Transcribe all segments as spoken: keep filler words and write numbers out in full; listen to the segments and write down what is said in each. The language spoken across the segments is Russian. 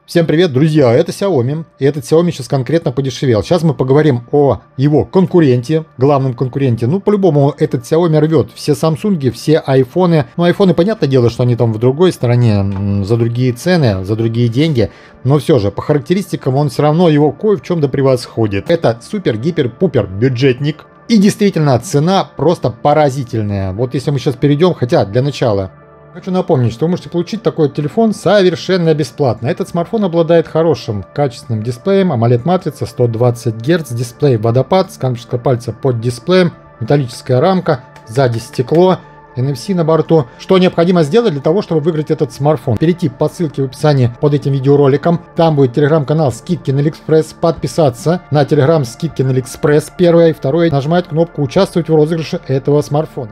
Всем привет, друзья, это Xiaomi, и этот Xiaomi сейчас конкретно подешевел. Сейчас мы поговорим о его конкуренте, главном конкуренте. Ну, по-любому, этот Xiaomi рвет все Samsung, все айфоны. Ну, айфоны, понятное дело, что они там в другой стороне, за другие цены, за другие деньги. Но все же, по характеристикам он все равно его кое в чем-то превосходит. Это супер-гипер-пупер бюджетник. И действительно, цена просто поразительная. Вот если мы сейчас перейдем, хотя для начала... Хочу напомнить, что вы можете получить такой телефон совершенно бесплатно. Этот смартфон обладает хорошим, качественным дисплеем, AMOLED-матрица, сто двадцать герц, дисплей водопад, скан пальца под дисплеем, металлическая рамка, сзади стекло, эн эф си на борту. Что необходимо сделать для того, чтобы выиграть этот смартфон? Перейти по ссылке в описании под этим видеороликом. Там будет телеграм-канал «Скидки на Алиэкспресс». Подписаться на телеграм «Скидки на Алиэкспресс». Первое. И второе. Нажимать кнопку «Участвовать в розыгрыше» этого смартфона.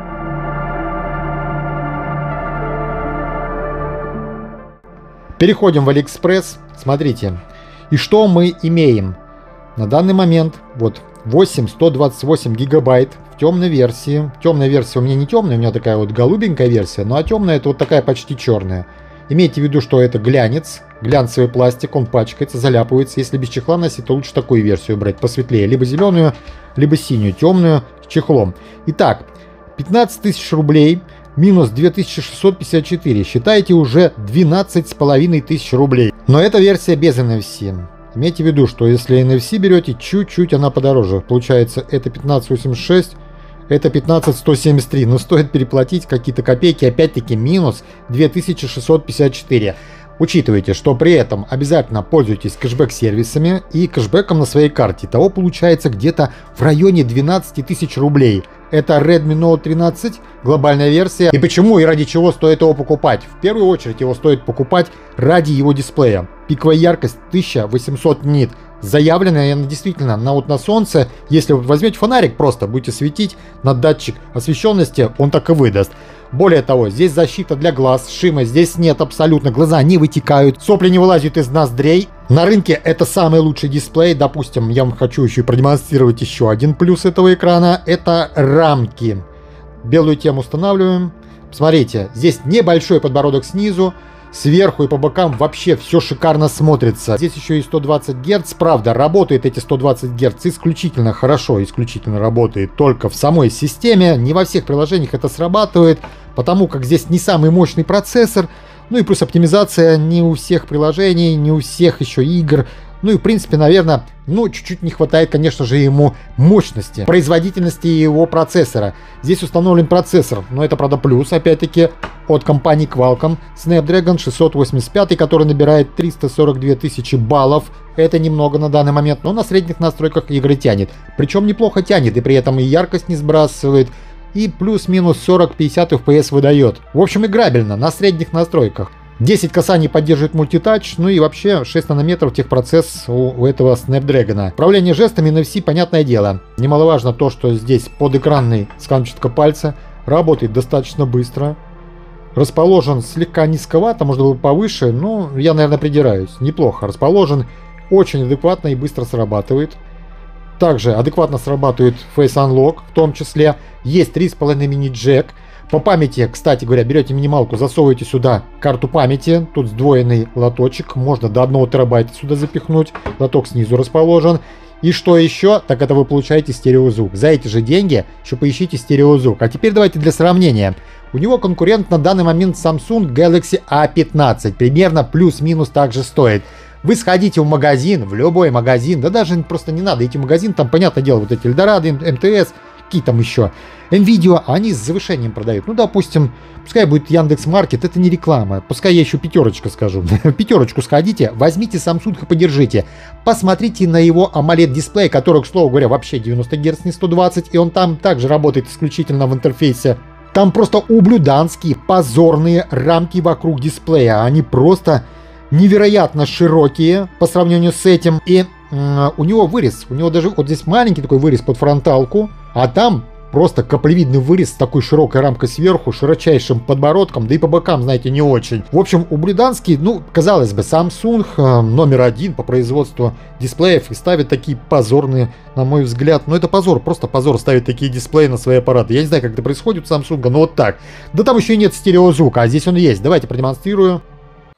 Переходим в Алиэкспресс. Смотрите. И что мы имеем? На данный момент вот восемь сто двадцать восемь гигабайт в темной версии. Темная версия у меня не темная, у меня такая вот голубенькая версия. Ну а темная это вот такая почти черная. Имейте в виду, что это глянец. Глянцевый пластик, он пачкается, заляпывается. Если без чехла носить, то лучше такую версию брать посветлее. Либо зеленую, либо синюю, темную с чехлом. Итак, пятнадцать тысяч рублей. Минус две тысячи шестьсот пятьдесят четыре. Считайте уже двенадцать с половиной тысяч рублей. Но это версия без эн эф си. Имейте в виду, что если эн эф си берете, чуть-чуть она подороже. Получается, это пятнадцать восемьдесят шесть, это пятнадцать сто семьдесят три. Но стоит переплатить какие-то копейки. Опять-таки минус две тысячи шестьсот пятьдесят четыре. Учитывайте, что при этом обязательно пользуйтесь кэшбэк-сервисами и кэшбэком на своей карте. Того получается где-то в районе двенадцать тысяч рублей. Это Redmi Note тринадцать, глобальная версия. И почему и ради чего стоит его покупать? В первую очередь его стоит покупать ради его дисплея. Пиковая яркость тысяча восемьсот нит. Заявленная она действительно на, вот на солнце. Если вы возьмете фонарик, просто будете светить на датчик освещенности, он так и выдаст. Более того, здесь защита для глаз, шима здесь нет абсолютно, глаза не вытекают, сопли не вылазят из ноздрей. На рынке это самый лучший дисплей. Допустим, я вам хочу еще и продемонстрировать еще один плюс этого экрана. Это рамки. Белую тему устанавливаем. Смотрите, здесь небольшой подбородок снизу. Сверху и по бокам вообще все шикарно смотрится. Здесь еще и сто двадцать герц. Правда, работает эти сто двадцать герц исключительно хорошо, исключительно работает только в самой системе. Не во всех приложениях это срабатывает, потому как здесь не самый мощный процессор. Ну и плюс оптимизация не у всех приложений, не у всех еще игр. Ну и в принципе, наверное, ну чуть-чуть не хватает, конечно же, ему мощности, производительности его процессора. Здесь установлен процессор, но это, правда, плюс, опять-таки, от компании Qualcomm. Snapdragon шестьсот восемьдесят пять, который набирает триста сорок две тысячи баллов. Это немного на данный момент, но на средних настройках игры тянет. Причем неплохо тянет, и при этом и яркость не сбрасывает, и плюс-минус сорок-пятьдесят эф пи эс выдает. В общем, играбельно на средних настройках. десять касаний поддерживает мультитач, ну и вообще шесть нанометров техпроцесс у, у этого Snapdragon. Управление жестами эн эф си, понятное дело. Немаловажно то, что здесь подэкранный скан пальца, работает достаточно быстро. Расположен слегка низковато, можно было повыше, но я, наверное, придираюсь. Неплохо расположен, очень адекватно и быстро срабатывает. Также адекватно срабатывает Face Unlock, в том числе. Есть три с половиной мини-джек. По памяти, кстати говоря, берете минималку, засовываете сюда карту памяти. Тут сдвоенный лоточек, можно до одного терабайта сюда запихнуть. Лоток снизу расположен. И что еще? Так это вы получаете стереозвук. За эти же деньги еще поищите стереозвук. А теперь давайте для сравнения. У него конкурент на данный момент Samsung Galaxy а пятнадцать. Примерно плюс-минус так же стоит. Вы сходите в магазин, в любой магазин, да даже просто не надо идти в магазин, там, понятное дело, вот эти Эльдорадо, эм тэ эс, какие там еще, Nvidia, они с завышением продают. Ну, допустим, пускай будет Яндекс.Маркет, это не реклама, пускай я еще пятерочка скажу. Пятерочку сходите, возьмите Samsung и подержите. Посмотрите на его AMOLED-дисплей, который, к слову говоря, вообще девяносто герц, не сто двадцать, и он там также работает исключительно в интерфейсе. Там просто ублюданские, позорные рамки вокруг дисплея, они просто... невероятно широкие по сравнению с этим. И э, у него вырез, у него даже вот здесь маленький такой вырез под фронталку, а там просто каплевидный вырез с такой широкой рамкой сверху, широчайшим подбородком, да и по бокам, знаете, не очень. В общем, ублюданский, ну, казалось бы, Samsung э, номер один по производству дисплеев и ставит такие позорные, на мой взгляд, ну это позор, просто позор ставить такие дисплеи на свои аппараты. Я не знаю, как это происходит у Samsung, но вот так. Да там еще и нет стереозвука, а здесь он есть. Давайте продемонстрирую.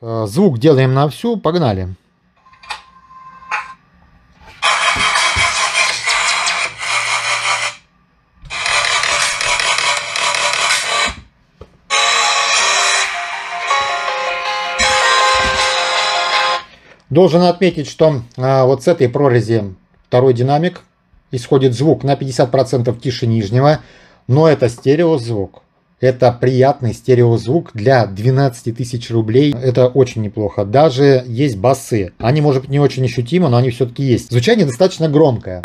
Звук делаем на всю, погнали. Должен отметить, что а, вот с этой прорези второй динамик исходит звук на пятьдесят процентов тише нижнего, но это стереозвук. Это приятный стереозвук для двенадцати тысяч рублей. Это очень неплохо. Даже есть басы. Они, может быть, не очень ощутимы, но они все-таки есть. Звучание достаточно громкое.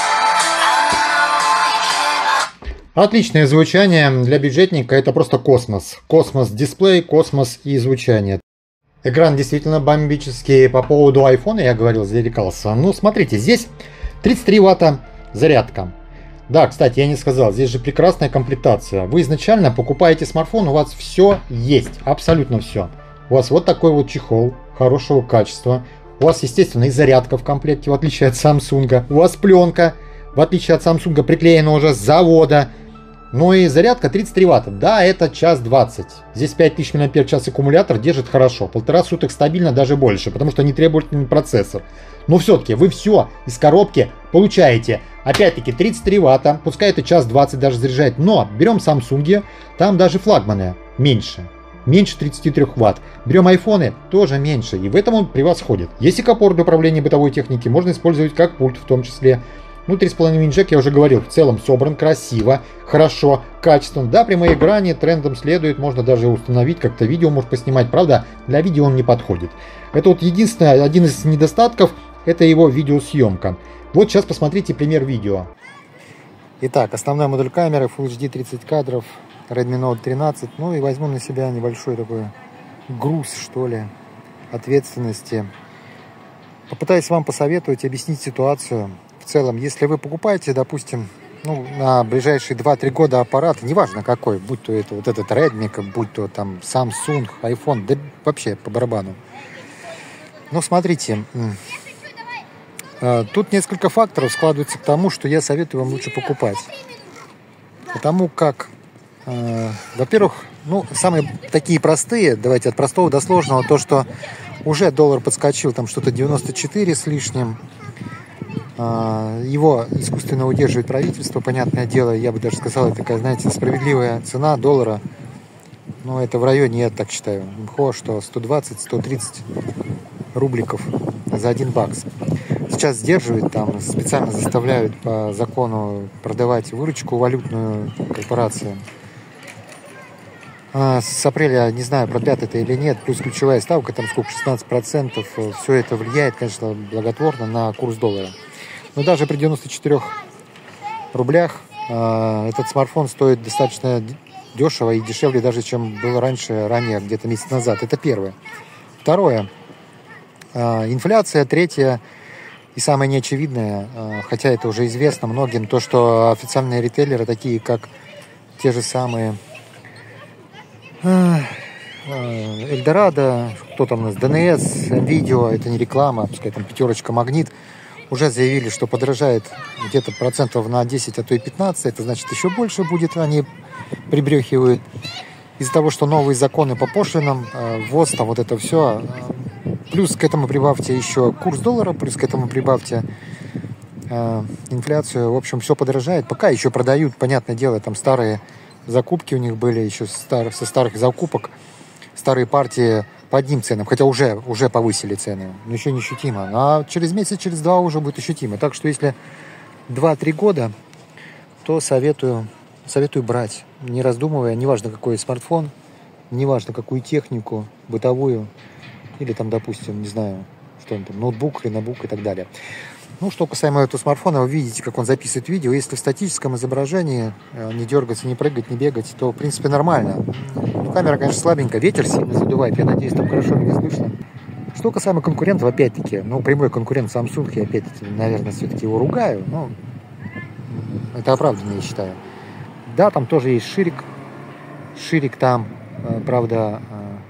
Отличное звучание для бюджетника. Это просто космос. Космос дисплей, космос и звучание. Экран действительно бомбический. По поводу айфона я говорил, зарекался. Ну, смотрите, здесь тридцать три ватта зарядка. Да, кстати, я не сказал, здесь же прекрасная комплектация. Вы изначально покупаете смартфон, у вас все есть, абсолютно все. У вас вот такой вот чехол хорошего качества. У вас, естественно, и зарядка в комплекте, в отличие от Samsung. У вас пленка, в отличие от Samsung, приклеена уже с завода. Ну и зарядка тридцать три ватта. Да, это час двадцать. Здесь пять тысяч мАч аккумулятор держит хорошо. Полтора суток стабильно, даже больше, потому что не требовательный процессор. Но все-таки вы все из коробки получаете. Опять-таки тридцать три ватта, пускай это час двадцать даже заряжает. Но берем Samsung, там даже флагманы меньше. Меньше тридцати трёх ватт. Берем айфоны, тоже меньше. И в этом он превосходит. Есть ИК-порт для управления бытовой техники, можно использовать как пульт в том числе. Ну, три с половиной мини джек, я уже говорил, в целом собран красиво, хорошо, качественно. Да, прямые грани, трендом следует, можно даже установить, как-то видео может поснимать. Правда, для видео он не подходит. Это вот единственное, один из недостатков, это его видеосъемка. Вот сейчас посмотрите пример видео. Итак, основная модуль камеры, Full эйч ди тридцать кадров, Redmi Note тринадцать. Ну и возьму на себя небольшой такой груз, что ли, ответственности. Попытаюсь вам посоветовать, объяснить ситуацию. В целом, если вы покупаете, допустим, ну, на ближайшие два-три года аппарат, неважно какой, будь то это вот этот Redmi, будь то там Samsung, iPhone, да вообще по барабану. Ну, смотрите, тут несколько факторов складывается к тому, что я советую вам лучше покупать. Потому как, э, во-первых, ну, самые такие простые, давайте от простого до сложного, то, что уже доллар подскочил, там что-то девяносто четыре с лишним. Его искусственно удерживает правительство, понятное дело, я бы даже сказал, это такая, знаете, справедливая цена доллара. Но это в районе, я так считаю, МХО, что сто двадцать - сто тридцать рубликов за один бакс. Сейчас сдерживают, там специально заставляют по закону продавать выручку валютную корпорациям. С апреля, не знаю, продлят это или нет, плюс ключевая ставка, там сколько, шестнадцать процентов, все это влияет, конечно, благотворно на курс доллара. Но даже при девяноста четырёх рублях э, этот смартфон стоит достаточно дешево и дешевле даже, чем было раньше, ранее, где-то месяц назад. Это первое. Второе. Э, инфляция. Третье. И самое неочевидное, э, хотя это уже известно многим, то, что официальные ритейлеры, такие как те же самые э, э, Эльдорадо, кто там у нас, ДНС, Видео, это не реклама, пускай там пятерочка, Магнит, уже заявили, что подорожает где-то процентов на десять, а то и пятнадцать. Это значит, еще больше будет, они прибрехивают. Из-за того, что новые законы по пошлинам, ввоз, там вот это все. Плюс к этому прибавьте еще курс доллара, плюс к этому прибавьте э, инфляцию. В общем, все подорожает. Пока еще продают, понятное дело, там старые закупки у них были, еще стар, со старых закупок. Старые партии по одним ценам, хотя уже, уже повысили цены, но еще не ощутимо. А через месяц, через два уже будет ощутимо. Так что если два-три года, то советую, советую брать, не раздумывая, неважно какой смартфон, неважно какую технику, бытовую, или там, допустим, не знаю, что он там, ноутбук, ноутбук и так далее. Ну, что касаемо этого смартфона, вы видите, как он записывает видео. Если в статическом изображении не дергаться, не прыгать, не бегать, то, в принципе, нормально. Ну, камера, конечно, слабенькая, ветер сильно задувает. Я надеюсь, там хорошо меня слышно. Что касаемо конкурентов, опять-таки, ну, прямой конкурент Samsung, я опять-таки, наверное, все-таки его ругаю, но это оправданно, я считаю. Да, там тоже есть ширик. Ширик там, правда,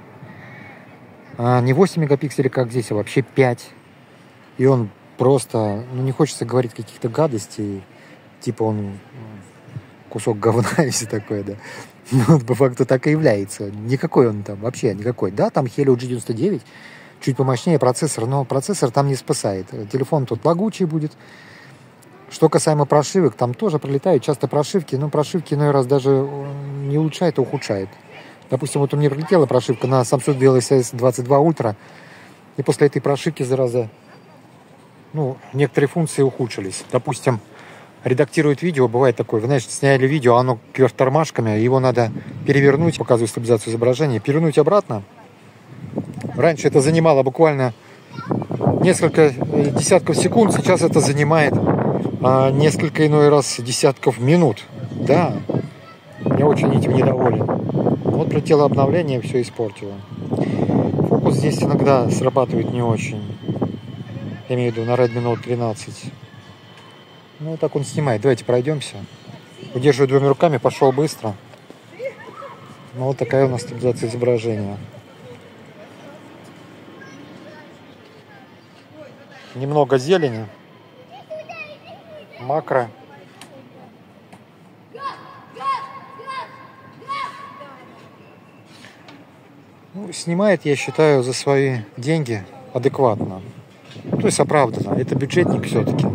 не восемь мегапикселей, как здесь, а вообще пять. И он просто, ну, не хочется говорить каких-то гадостей, типа он кусок говна и все такое, да. Ну, по факту так и является. Никакой он там, вообще никакой. Да, там Helio джи девяносто девять, чуть помощнее процессор, но процессор там не спасает. Телефон тут лагучий будет. Что касаемо прошивок, там тоже прилетают часто прошивки, но прошивки иной раз даже не улучшает, а ухудшает. Допустим, вот у меня прилетела прошивка на Samsung ди эл эс эс двадцать два Ultra, и после этой прошивки, зараза, ну, некоторые функции ухудшились. Допустим, редактирует видео, бывает такое, вы знаете, сняли видео, оно кверх тормашками, его надо перевернуть, показываю стабилизацию изображения, перевернуть обратно. Раньше это занимало буквально несколько десятков секунд, сейчас это занимает а, несколько иной раз десятков минут. Да, я очень этим недоволен. Вот прилетело обновление, все испортило. Фокус здесь иногда срабатывает не очень. Я имею в виду на Redmi Note тринадцать. Ну, вот так он снимает. Давайте пройдемся. Удерживаю двумя руками, пошел быстро. Ну, вот такая у нас стабилизация изображения. Немного зелени. Макро. Ну, снимает, я считаю, за свои деньги адекватно. То есть оправданно. Это бюджетник все-таки.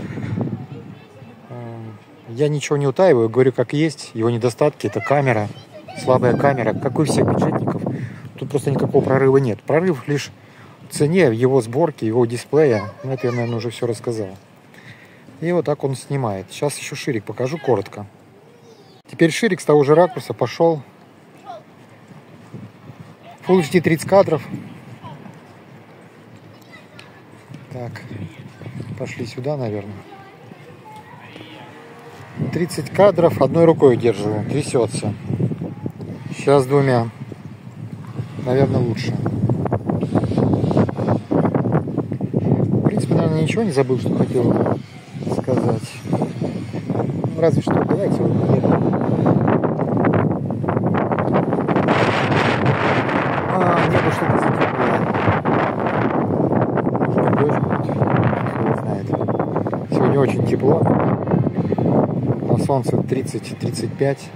Я ничего не утаиваю, говорю как есть. Его недостатки — это камера, слабая камера, как у всех бюджетников. Тут просто никакого прорыва нет. Прорыв лишь в цене, в его сборке, его дисплея. Ну, это я, наверное, уже все рассказал. И вот так он снимает. Сейчас еще ширик покажу коротко. Теперь ширик с того же ракурса пошел. Full эйч ди тридцать кадров. Так, пошли сюда, наверное. тридцать кадров одной рукой удерживаю, трясется. Сейчас двумя. Наверное, лучше. В принципе, наверное, ничего не забыл, что хотел сказать. Ну, разве что, давайте вот это. А, небо что-то затепло. Дождь будет. Кто знает. Сегодня очень тепло. На солнце тридцать — тридцать пять.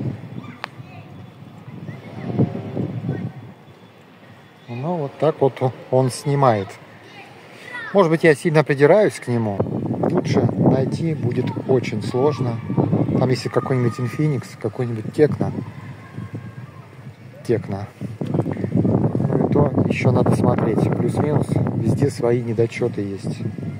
Ну, вот так вот он снимает. Может быть, я сильно придираюсь к нему. Лучше найти будет очень сложно. Там если какой-нибудь Infinix, какой-нибудь Tecno. Tecno. Ну и то еще надо смотреть. Плюс-минус. Везде свои недочеты есть.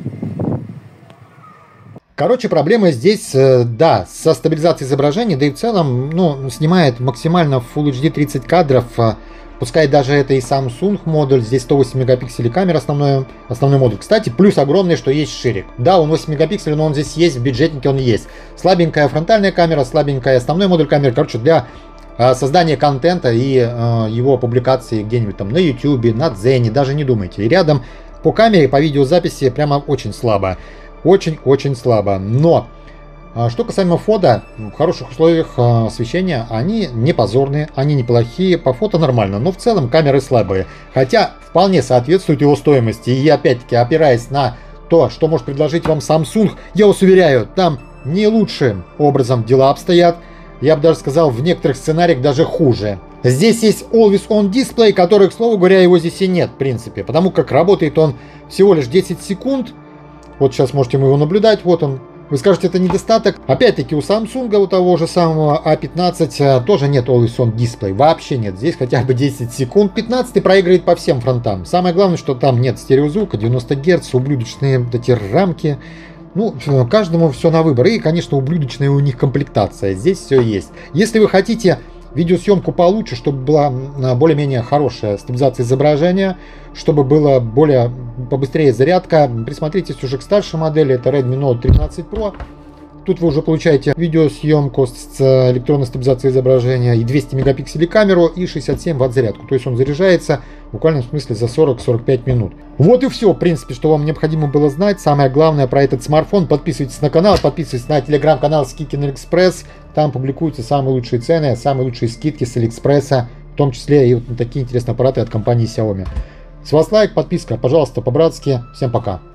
Короче, проблема здесь, да, со стабилизацией изображения, да и в целом, ну, снимает максимально в Full эйч ди тридцать кадров, пускай даже это и Samsung модуль, здесь сто восемь мегапикселей камера, основной, основной модуль. Кстати, плюс огромный, что есть ширик. Да, он восемь мегапикселей, но он здесь есть, в бюджетнике он есть. Слабенькая фронтальная камера, слабенькая основной модуль камеры, короче, для э, создания контента и э, его публикации где-нибудь там на YouTube, на Дзене, даже не думайте. И рядом по камере, по видеозаписи прямо очень слабо. Очень-очень слабо. Но, что касаемо фото, в хороших условиях освещения, они не позорные, они неплохие, по фото нормально, но в целом камеры слабые. Хотя вполне соответствуют его стоимости. И опять-таки, опираясь на то, что может предложить вам Samsung, я вас уверяю, там не лучшим образом дела обстоят. Я бы даже сказал, в некоторых сценариях даже хуже. Здесь есть Always On Display, который, к слову говоря, его здесь и нет, в принципе. Потому как работает он всего лишь десять секунд. Вот сейчас можете его наблюдать, вот он. Вы скажете, это недостаток. Опять-таки у Samsung, у того же самого а пятнадцать, тоже нет Always On Display. Вообще нет. Здесь хотя бы десять секунд. пятнадцатый проигрывает по всем фронтам. Самое главное, что там нет стереозвука, девяносто герц, ублюдочные эти рамки. Ну, каждому все на выбор. И, конечно, ублюдочная у них комплектация. Здесь все есть. Если вы хотите видеосъемку получше, чтобы была более-менее хорошая стабилизация изображения, чтобы было более побыстрее зарядка, присмотритесь уже к старшей модели, это Redmi Note тринадцать Pro. Тут вы уже получаете видеосъемку с электронной стабилизацией изображения и двести мегапикселей камеру и шестьдесят семь ватт зарядку. То есть он заряжается в буквальном смысле за сорок — сорок пять минут. Вот и все, в принципе, что вам необходимо было знать. Самое главное про этот смартфон. Подписывайтесь на канал, подписывайтесь на телеграм-канал Скидки на Алиэкспресс. Там публикуются самые лучшие цены, самые лучшие скидки с Алиэкспресса, в том числе и вот на такие интересные аппараты от компании Xiaomi. С вас лайк, подписка, пожалуйста, по-братски. Всем пока.